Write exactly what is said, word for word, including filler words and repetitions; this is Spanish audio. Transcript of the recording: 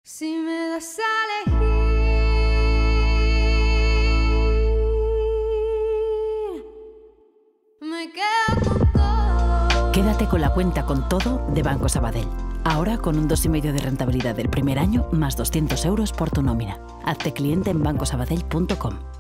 Si me das a elegir, me quedo con todo. Quédate con la cuenta con todo de Banco Sabadell. Ahora con un dos coma cinco de rentabilidad del primer año más doscientos euros por tu nómina. Hazte cliente en banco sabadell punto com.